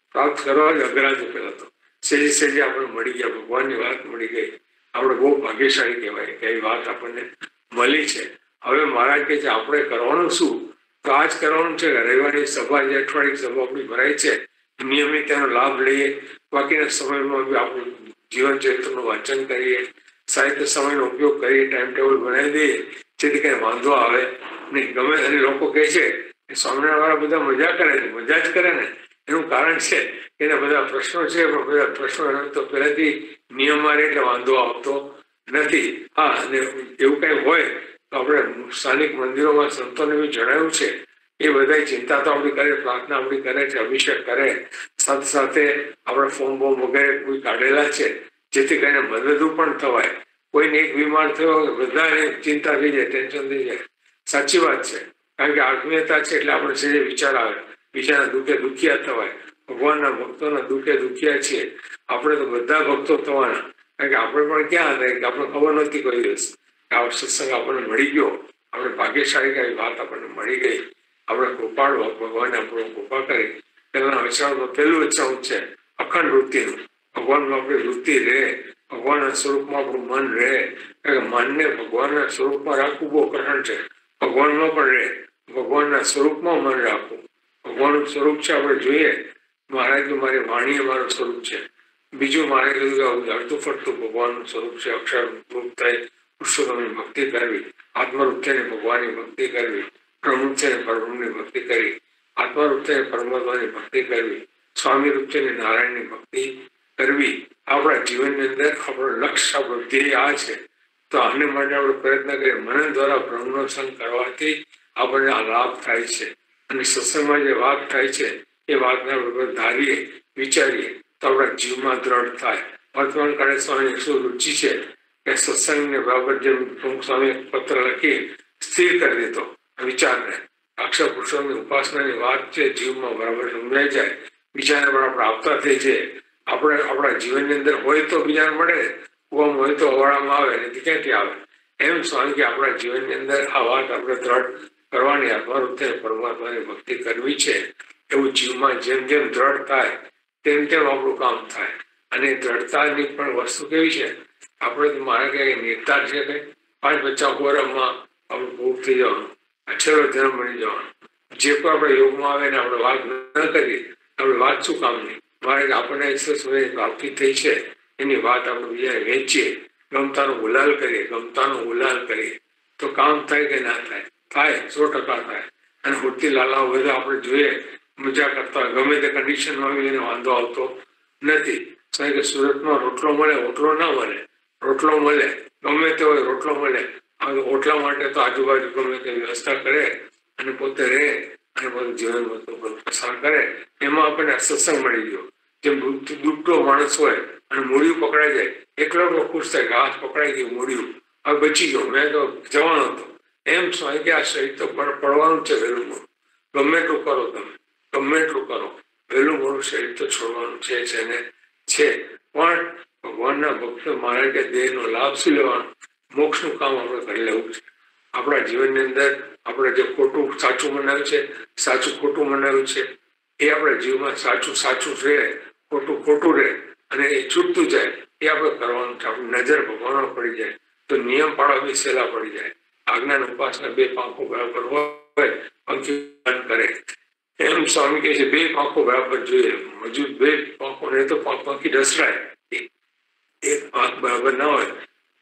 પ્રાપ્ત કરવા જ અઘરા જ પેલા તો સેજે સેજે આપણે મળી ગયા, ભગવાનની વાત મળી ગઈ, આપણે બહુ ભાગ્યશાળી કહેવાય કે એ વાત આપણને મળી છે. હવે મહારાજ કહે છે આપણે કરવાનું શું? તો આ જ કરવાનું છે કે રવિવારની સભા જે અઠવાડિયે સભા આપણી ભરાય છે નિયમિત તેનો લાભ લઈએ, બાકીના સમયમાં બી આપણું જીવન ચરિત્રનું વાંચન કરીએ, સાહિત્ય સમયનો ઉપયોગ કરીએ, ટાઈમ ટેબલ બનાવી દઈએ જેથી કંઈ વાંધો આવે નહીં. ગમે અને લોકો કહે છે કે સ્વામિનારાયણ વાળા બધા મજા કરે છે, મજા જ કરે ને એનું કારણ છે કે એના બધા પ્રશ્નો છે પણ બધા પ્રશ્નો તો પહેલાથી નિયમમાં રહે એટલે વાંધો આવતો નથી. હા, અને એવું કંઈ હોય તો આપણે સ્થાનિક મંદિરોમાં સંતોને બી જણાવ્યું છે એ બધા ચિંતા તો આપણી કરે, પ્રાર્થના આપણી કરે છે, અભિષેક કરે, સાથે સાથે આપણે ફોર્મ બોમ વગેરે કોઈ કાઢેલા છે જેથી કરીને મદદરૂપ પણ થવાય. કોઈને એક બીમાર થયો બધાને ચિંતા થઈ જાય, ટેન્શન થઈ જાય. સાચી વાત છે, કારણ કે આત્મીયતા છે એટલે આપણે સીધે વિચાર આવે, બીજાના દુઃખે દુખિયા થવાય. ભગવાનના ભક્તોના દુઃખે દુખિયા છીએ આપણે તો બધા ભક્તો થવાના, કારણ કે આપણે પણ ક્યાં હતા કે આપણે ખબર નહોતી કોઈ દિવસ આ સત્સંગ આપણને મળી ગયો, આપણે ભાગ્યશાળી કઈ વાત આપણને મળી ગઈ. આપણે કૃપાળ ભગવાને આપણો કૃપા કરી. પહેલાના વચનામાં પહેલું વચન છે અખંડ વૃત્તિનું, ભગવાનમાં આપણી વૃત્તિ રહે, ભગવાનના સ્વરૂપમાં આપણું મન રહે. કારણ કે મનને ભગવાનના સ્વરૂપમાં રાખવું બહુ કઠણ છે, ભગવાનમાં પણ રહે, ભગવાનના સ્વરૂપમાં મન રાખવું. ભગવાનનું સ્વરૂપ છે આપણે જોઈએ, મહારાજ મારી વાણીએ મારું સ્વરૂપ છે. બીજું મારે કીધું કે અડધું ફરતું ભગવાનનું સ્વરૂપ છે, અક્ષર રૂપ થઈ પુરુષોત્તમની ભક્તિ કરવી, આત્મરૂપ થઈને ભગવાનની ભક્તિ કરવી, બ્રહ્મરૂપ થઈને પરબ્રહ્મની ભક્તિ કરવી, આત્મરૂપ થઈને પરમાત્માની ભક્તિ કરવી, સ્વામી રૂપ થઈને નારાયણની ભક્તિ કરવી. આપણા જીવનની અંદર આપણો લક્ષ્ય આપણો ધ્યેય આ છે. તો આને માટે આપણે પ્રયત્ન કરીએ. મનન દ્વારા બ્રહ્મનો સંગ કરવાથી આપણને આ લાભ થાય છે અને સત્સંગમાં જે વાત થાય છે એ વાતને આપણે ધારીએ, વિચારીએ તો આપણા જીવમાં દ્રઢ થાય. વર્તમાન કાળે સ્વામીની શું રુચિ છે કે સત્સંગને બરાબર જેમ પ્રમુખ સ્વામી પત્ર લખી સ્થિર કરી દીધો વિચારને. અક્ષર પુરુષોની ઉપાસનાની વાત છે જીવમાં બરાબર સમજાઈ જાય, બીજાને પણ આપણે આપતા થઈ જાય. આપણે આપણા જીવનની અંદર હોય તો બીજાને મળે, કુવામાં હોય તો અવાડામાં આવે, નથી ક્યાંથી આવે. એમ સ્વામી કે આપણા જીવનની અંદર આ વાત આપણે દ્રઢ કરવાની, આત્મારૂપ થઈને પરમાત્માની ભક્તિ કરવી છે. એવું જીવમાં જેમ જેમ દ્રઢ થાય તેમ તેમ આપણું કામ થાય. અને દ્રઢતાની પણ વસ્તુ કેવી છે, આપણે તો મારે કઈ નિર્ધાર છે કે પાંચ પચાસ વર્ષમાં આપણું ભૂખ થઈ જવાનું, અક્ષરો ધર્મ બની જવાનું. જે કોઈ આપણે યોગમાં આવે ને આપણે વાત ન કરીએ આપણે વાત શું કામની. મારે આપણને સમય પ્રાપ્તિ થઈ છે એની વાત આપણે બીજાને વેચીએ, ગમતાનો ગુલાલ કરીએ, ગમતાનો ગુલાલ કરીએ તો કામ થાય કે ના થાય? થાય, સો ટકા થાય. અને મૂર્તિ લાલાઓ બધા આપણે જોઈએ મજા કરતા હોય, ગમે તે કન્ડિશનમાં બી એને વાંધો આવતો નથી. કારણ કે સુરતમાં રોટલો મળે, ઓટલો ના મળે, રોટલો મળે, ગમે તે હોય રોટલો મળે. ઓટલા માટે તો આજુબાજુ ગમે તે વ્યવસ્થા કરે અને પોતે રહે અને બધું જીવન પસાર કરે. એમાં આપણને સત્સંગ મળી ગયો. જેમ દુબળો માણસ હોય અને મૂળિયું પકડાઈ જાય, એકલો ખુશ થાય, ઘાસ પકડાઈ ગયું, મૂળિયું હવે બચી ગયો, મેં તો જવાનો હતો. એમ સ્વાય કે આ શરીર તો પડવાનું છે, વહેલું મોડું ગમે એટલું કરો, તમે ગમે એટલું કરો, વહેલું મોડું શરીર તો છોડવાનું છે છે ને છે. પણ ભગવાનના ભક્ત મારે કે દેહનો લાભ શું લેવાનો? મોક્ષનું કામ આપણે કરી લેવું છે. આપણા જીવનની અંદર આપણે જે ખોટું સાચું મનાવ્યું છે, સાચું ખોટું મનાવ્યું છે, એ આપણા જીવમાં સાચું સાચું રહે, ખોટું ખોટું રહે અને એ છૂટતું જાય. એ આપણે કરવાનું છે. આપણી નજર ભગવાનમાં પડી જાય તો નિયમ પાળવા બી સહેલા પડી જાય. આજ્ઞાન ઉપાસના બે પાંખો બરાબર હોય, પંખી કરે એમ સ્વામી કહે છે બે પાંખો બરાબર જોઈએ. હજુ બે પાંખો નહીં તો પંખી ડસરાય. એક પાંખ બરાબર ના હોય,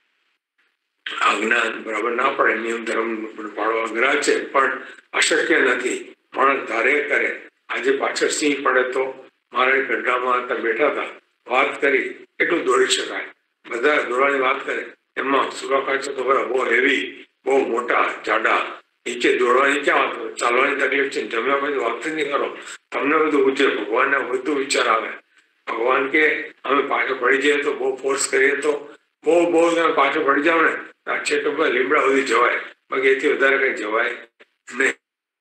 આજ્ઞા બરાબર ના પડે, નિયમ ધર્મ પાડવા અઘરા છે પણ અશક્ય નથી. માણસ ધારે કરે. આજે પાછળ સિંહ પડે તો મારા ગઢડામાં હતા, બેઠા હતા, વાત કરી એટલું દોડી શકાય. બધા દોડવાની વાત કરે, એમાં સુરાખાચો તો બરાબર બહુ હેવી, બહુ મોટા જાડા, નીચે દોડવાની ક્યાં વાત, ચાલવાની તકલીફ છે, જમ્યા પછી વાત જ નહીં કરો. તમને બધું પૂછે, ભગવાનને બધું વિચાર આવે. ભગવાન કે અમે પાછળ પડી જઈએ તો બહુ ફોર્સ કરીએ તો બહુ બહુ તમે પાછળ પડી જાવ ને આ છે તો લીમડા સુધી જવાય, બાકી એથી વધારે કઈ જવાય નહીં.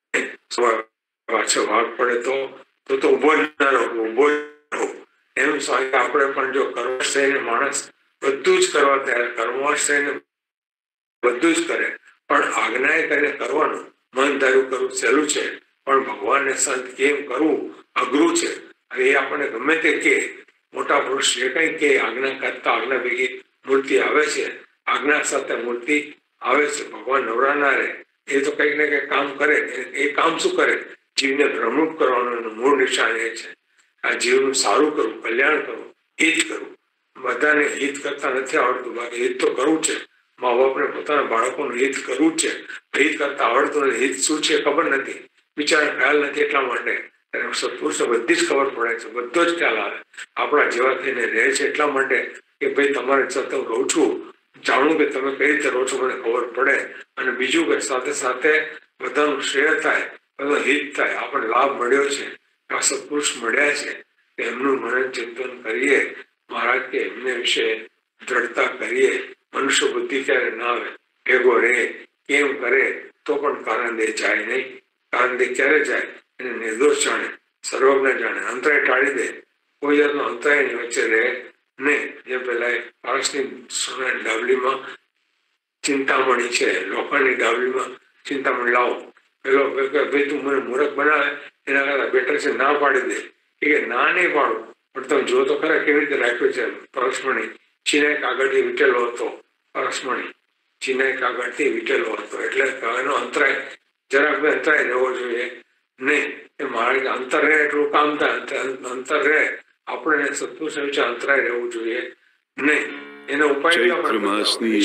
પાછળ ભાગ પડે તો તો તો ઉભો જ ના રહો, ઉભો જ રહો. એમ સ્વામી આપણે પણ જો કર્મશ થઈને માણસ બધું જ કરવા તૈયાર, કર્મશ થઈને બધું જ કરે પણ આજ્ઞાએ કરીને કરવાનું. મન ધાર્યું કરવું સહેલું છે પણ ભગવાનને સંત કેમ કરવું અઘરું છે. એ આપણને ગમે તે કે મોટા પુરુષ જે કંઈ કે આજ્ઞા કરતા આજ્ઞા ભેગી મૂર્તિ આવે છે, આજ્ઞા સાથે મૂર્તિ આવે છે. ભગવાન નવરા ના રહે, એ તો કંઈક ને કંઈક કામ કરે. એ કામ શું કરે? જીવને ભ્રમરૂપ કરવાનું મૂળ નિશાન એ છે. આ જીવનું સારું કરવું, કલ્યાણ કરવું, હિત કરવું. બધાને હિત કરતા નથી આવડતું, બાકી હિત તો કરવું છે. મા બાપને પોતાના બાળકોનું હિત કરવું છે. હિત કરતા આવડતું નથી. હિત શું છે ખબર નથી, વિચાર ખ્યાલ નથી. એટલા માટે સત્પુરુષો બધી જ ખબર પડે છે, બધો જ ખ્યાલ આવે. આપણા જેવા થઈને રહે છે એટલા માટે કે ભાઈ તમારે સાથે હું રહું છું, જાણું કે તમે કઈ રીતે રહો છો મને ખબર પડે. અને બીજું કે સાથે સાથે બધાનું શ્રેય થાય, બધો હિત થાય. આપણને લાભ મળ્યો છે, આ સત્પુરુષ મળ્યા છે, એમનું મનન ચિંતન કરીએ મહારાજ, કે એમને વિશે દ્રઢતા કરીએ. મનુષ્ય બુદ્ધિ ક્યારે ના આવે, ભેગો રહે, કેમ કરે તો પણ કારણ દે જાય નહીં. કારણ દે ક્યારે જાય એને નિર્દોષ જાણે, સર્વજ્ઞ જાણે. અંતરાય ટાળી દે, કોઈ જાતનો અંતરાયની વચ્ચે રહે નહીં. જે પેલા પારસની સોનાની ડાબલીમાં ચિંતામણી છે, લોખંડની ડાબલીમાં ચિંતામણી લાવો. પેલો ભાઈ તું મને મૂર્ખ બનાવે એના કરતા બેટર છે ના પાડી દે. એ ના નહીં પાડું, પણ તમે જો તો ખરા કેવી રીતે રાખ્યો છે. પરસમણી ચીનાઈ કાગળથી વીટેલો હતો. પરસમણી ચીનાઈ કાગળથી વીટેલો હતો. એટલે એનો અંતરાય જરાક બે અંતરાય રહેવો જોઈએ નહીં. એ મારે અંતર રહે એટલું કામ થાય. અંતર રહે આપણે સત્પુરુષ વિશે અંતરાય રહેવું જોઈએ નહીં. એનો ઉપાય આપણે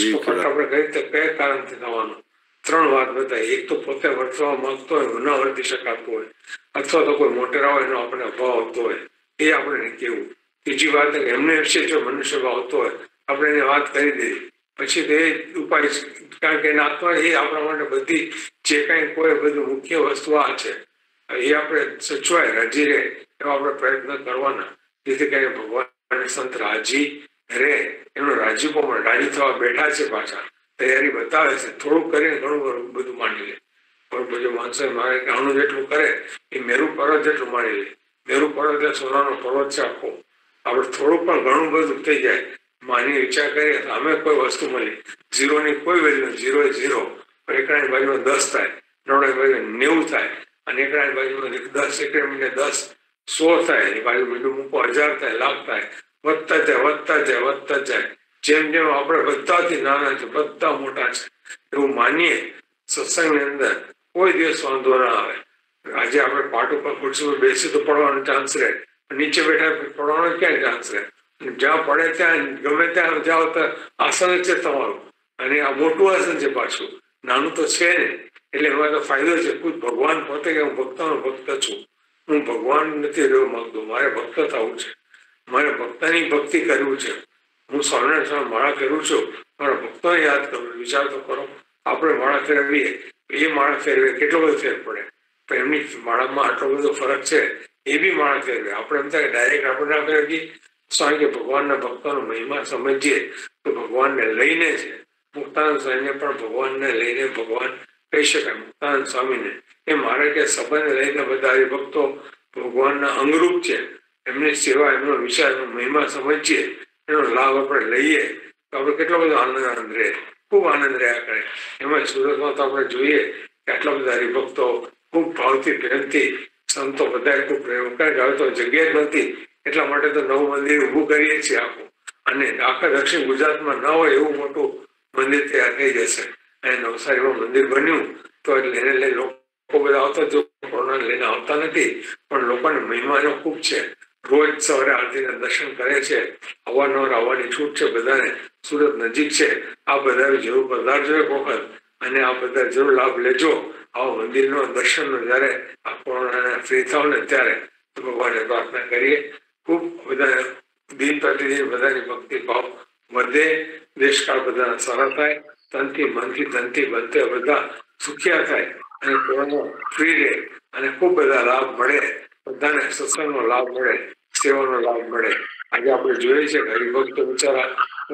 કઈ રીતે કયા કારણથી થવાનું? ત્રણ વાત બતાવી. એક તો પોતે વર્તવા માંગતો હોય, ન વર્તી શકાતું હોય, અથવા તો કોઈ મોટેરા હોય એનો આપણે અભાવ આવતો હોય, એ આપણે કેવું. બીજી વાત એમને વિશે જો મનુષ્ય આવતો હોય આપણે એને વાત કરી દઈએ, પછી તો એ ઉપાય, કારણ કે એના આત્મા એ આપણા માટે બધી જે કઈ કોઈ બધું મુખ્ય વસ્તુ આ છે એ આપણે સચવાય રાજી રહે એવા આપણે પ્રયત્ન કરવાના, જેથી કરીને ભગવાન સંત રાજી રહે. એમનો રાજીપો પણ રાજી થવા બેઠા છે, પાછા તૈયારી બતાવે છે. થોડુંક કરીને ઘણું બધું માની લે. પણ બધું માણસો મારે આણું જેટલું કરે એ મેરુ પર્વત જેટલું માની લે. મેરુ પર્વત એટલે સોનાનો પર્વત છે આખો. આપણે થોડુંક પણ ઘણું બધું થઈ જાય માની વિચાર કરીએ તો અમે કોઈ વસ્તુ મળી, ઝીરો ની કોઈ વેલ્યુ, ઝીરો એ ઝીરો. પણ એકડાની બાજુમાં દસ થાય, નવડાની બાજુ નેવું થાય, અને એકડાની બાજુમાં દસ એકડે મિનિટે દસ સો થાય, એની બાજુ મીંડું મૂકો હજાર થાય, લાખ થાય, વધતા જાય વધતા જાય વધતા જાય. જેમ જેમ આપણે બધાથી નાના છે, બધા મોટા છે એવું માનીએ સત્સંગની અંદર, કોઈ દિવસ વાંધો ના આવે. આજે આપણે પાટ ઉપર ખુરશી પર બેસી તો પડવાનો ચાન્સ રહે, નીચે બેઠા પડવાનો ક્યાં ચાન્સ રહે? જ્યાં પડે ત્યાં ગમે ત્યાં જાઓ તો આસન જ છે તમારું, અને આ મોટું આસન છે પાછું, નાનું તો છે ને. એટલે એમાં તો ફાયદો છે. ખુદ ભગવાન પોતે કે હું ભક્તનો ભક્ત છું, હું ભગવાન નથી રહેવું માંગતો, મારે ભક્ત થવું છે, મારે ભક્તની ભક્તિ કરવું છે. હું સ્વામિનારાયણ સ્વામી માળા ફેરવું છું, મારા ભક્તોને યાદ કરું. વિચાર તો કરો, આપણે માળા ફેરવીએ, એ માળા ફેરવે કેટલો બધો ફેર પડે, પણ એમની માળામાં આટલો બધો ફરક છે. એ બી માળા ફેરવે. આપણે એમ થાય ડાયરેક્ટ આપણે ના ફેરવીએ. સ્વામી કે ભગવાનના ભક્તોનો મહિમા સમજીએ તો ભગવાનને લઈને છે. મુક્તાનંદ સ્વામીને પણ ભગવાનને લઈને ભગવાન કહી શકાય, મુક્તાનંદ સ્વામીને. એ મારે કે સંબંધ લઈને બધા હરિભક્તો ભગવાનના અંગરૂપ છે. એમની સેવા, એમનો વિચાર, એમનો મહિમા સમજીએ, એનો લાભ આપણે લઈએ તો આપણે કેટલો બધો આનંદ આનંદ રહે, ખૂબ આનંદ રહ્યા કરે. એમાં સુરતમાં તો આપણે જોઈએ કે આટલા બધા હરિભક્તો ખૂબ ભાવથી પ્રેમથી સંતો બધા ખૂબ પ્રેમ કરે. હવે તો જગ્યા જ નથી, એટલા માટે તો નવું મંદિર ઊભું કરીએ છીએ આખું. અને આખા દક્ષિણ ગુજરાતમાં ન હોય એવું મોટું મંદિર તૈયાર થઈ જશે. અને નવસારીમાં મંદિર બન્યું તો એટલે એને લઈને લોકો બધા આવતા, જો કોરોના લઈને આવતા નથી, પણ લોકોને મહિમાનો ખૂબ છે. રોજ સવારે આરતીના દર્શન કરે છે, અવારનવાર આવવાની છૂટ છે બધાને. સુરત નજીક છે, આ બધા જરૂર પધારજો એક વખત, અને આ બધા જરૂર લાભ લેજો. આવા મંદિરનો દર્શનનો જયારે આ કોરોના ફ્રી થાવ ને ત્યારે તો ભગવાનને પ્રાર્થના કરીએ. ખૂબ બધા દિન પ્રતિદિન બધાની ભક્તિ ભાવ વધે, દેશકાળ બધા સારા થાય, તનથી મનથી ધનથી બધે બધા સુખિયા થાય, અને કોરોના ફ્રી રહે, અને ખૂબ બધા લાભ મળે. બધાને સત્સંગનો લાભ મળે, સેવાનો લાભ મળે. આજે આપણે જોઈએ છે કે હરિભક્તો બિચારા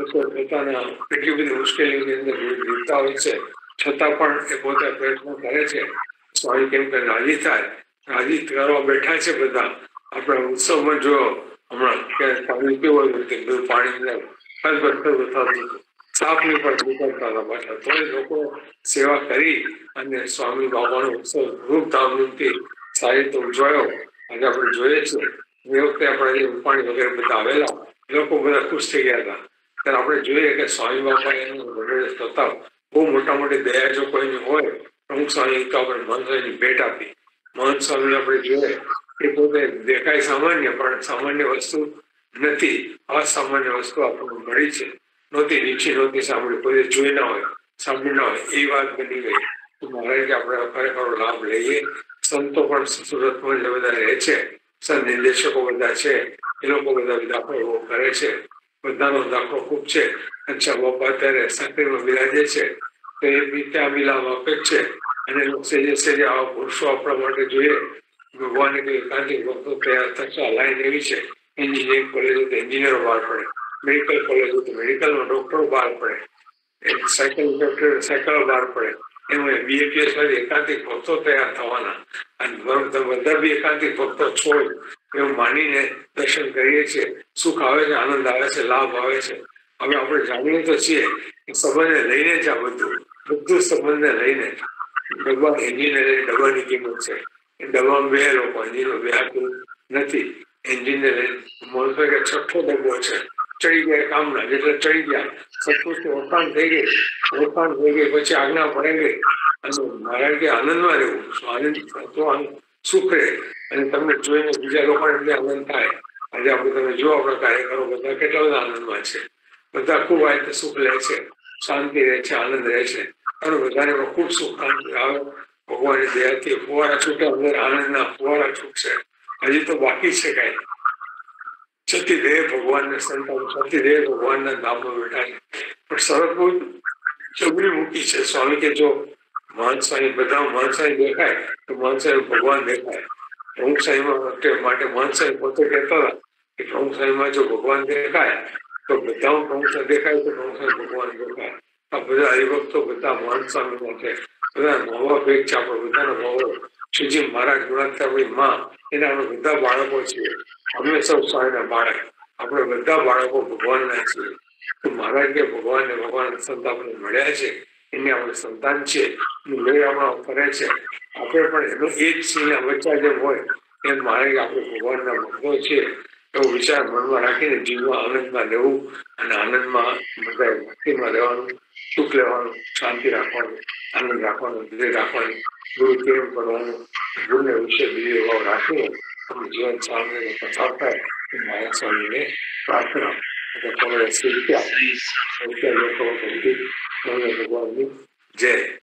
પોતાના કેટલી બધી મુશ્કેલીની અંદર જીવતા હોય છે, છતાં પણ એ પોતે પ્રયત્ન કરે છે. સ્વામી કેમ કે રાજી થાય, રાજી કરવા બેઠા છે બધા. આપણે ઉત્સવમાં જોયો હમણાં કે પાણી કેવું હતું, કે બધું પાણી સાફની પણ નીકળતા હતા પાછા, તો એ લોકો સેવા કરી અને સ્વામી બાબાનો ઉત્સવ ખૂબ ધામધૂમથી સારી રીતે ઉજવાયો. આજે આપણે જોઈએ છીએ એ વખતે આપણા જે રૂપાણી વગેરે બધા આવેલા એ લોકો બધા ખુશ થઈ ગયા હતા. ત્યારે આપણે જોઈએ કે સ્વામી બાપા એનું વગેરે થતા બહુ મોટા મોટી દયા જો કોઈની હોય, પ્રમુખ સ્વામી તો આપણે મહંત સ્વામીની ભેટ આપી. મહંત સ્વામી આપણે જોઈએ એ પોતે દેખાય સામાન્ય પણ સામાન્ય વસ્તુ નથી, અસામાન્ય વસ્તુ આપણને મળી છે. નહોતી નીચી નહોતી સાંભળી, કોઈ જોઈ ના હોય સાંભળી ના હોય એ વાત બની ગઈ. મહારાજ આપણે ખરેખર લાભ લઈએ. સંતો પણ સુરતમાં જે બધા રહે છે, સંત નિર્દેશકો બધા છે, એ લોકો બધા દાખલો કરે છે. બધાનો દાખલો ખૂબ છે. અચ્છા બાપા અત્યારે સાકરીમાં બિરાજે છે તો એ બી ત્યાં બિલામ આપે જ છે. અને સેજે સેજે આવા પુરુષો આપણા માટે જોઈએ. ભગવાને કોઈ એકાંતિક ભક્તો તૈયાર થશે. લાઈન એવી છે, એન્જિનિયરિંગ કોલેજ તો એન્જિનિયરો બહાર પડે, મેડિકલ કોલેજ તો મેડિકલમાં ડોક્ટરો બહાર પડે, સાયકલ ડોક્ટર સાયકલ બહાર પડે. એમાં બીએપીએસ માંથી એકાંતિક ભક્તો તૈયાર થવાના. અને બધા બી એકાંતિક ભક્તો છોડ એવું માનીને દર્શન કરીએ છીએ. સુખ આવે છે, આનંદ આવે છે, લાભ આવે છે. હવે આપણે જાણીએ તો છીએ કે સંબંધને લઈને જ આ બધું બધું સંબંધને લઈને ડબ્બા એન્જિનિયર ડબ્બાની કિંમત છે. એ ડબ્બામાં બે લોકો એન્જિનિયર બે નથી. એન્જિનિયર મોલસો કે છઠ્ઠો ડબ્બો છે. ચડી ગયા કામના જેટલે ચડી ગયા સત્પુરુષની ઓળખાણ થઈ ગઈ. ઓળખાણ થઈ ગઈ પછી આજ્ઞા પડે ગઈ અને મહારાજ કે આનંદમાં રહેવું. આનંદ સુખ રહે અને તમને જોઈને બીજા લોકોને એમને આનંદ થાય. આજે આપણે તમે જો આપણા કાર્યકરો બધા કેટલા બધા આનંદમાં છે. બધા ખૂબ આ રીતે સુખ લે છે, શાંતિ રહે છે, આનંદ રહે છે. અને બધાને ખૂબ સુખ આવે. ભગવાનની દયાથી ફુવારા છૂટે, અંદર આનંદના ફુવારા છૂટશે. હજી તો બાકી છે કાંઈ. છતી દેહ ભગવાનને સંતાન, છતી દેહ ભગવાનના ધામમાં બેઠા છે. પણ શરત બહુ ચબરી મૂકી છે સ્વામી કે જો મહંત બધા મહંત દેખાય તો મહંત ભગવાન દેખાય. પ્રમુખ સાહેબ માટે મહંત સાહેબ પોતે કહેતા હતા કે પ્રમુખ સાહેબમાં જો ભગવાન દેખાય તો બધા પ્રમુખ દેખાય તો પ્રમુખ સાહેબ ભગવાન દેખાય. આ બધા હરિભક્તો બધા મહંત સ્વામીમાં છે. બધા નવા ભેગ છે. આપણે બધાનો નવો શ્રીજી મહારાજ ગુણાત્યાની માં એના આપણે બધા બાળકો છીએ. અમે સૌ સ્વામીના બાળક. આપણે બધા બાળકો ભગવાનના છીએ. તો મહારાજ કે ભગવાન ને ભગવાન સંત આપણે મળ્યા છે, એની આપણે સંતાન છે. લઈ આપણા કરે છે. આપણે પણ એનો એ જ સિંહના બચ્ચા જેમ હોય એમ મહારાજ આપણે ભગવાનના ભક્તો છીએ એવો વિચાર મનમાં રાખીને જીવમાં આનંદમાં લેવું અને આનંદમાં બધા ભક્તિમાં રહેવાનું, સુખ લેવાનું, શાંતિ રાખવાનું, આનંદ રાખવાનું, ધીરે રાખવાનું, ગુરુ કેમ કરવાનું, ગુરુને વિશે બીજો ભાવ રાખીને આપણું જીવન સામે પસાર થાય એ મહારાજ સ્વામીને પ્રાર્થના. તમારે શીખ્યા ભગવાનની જય.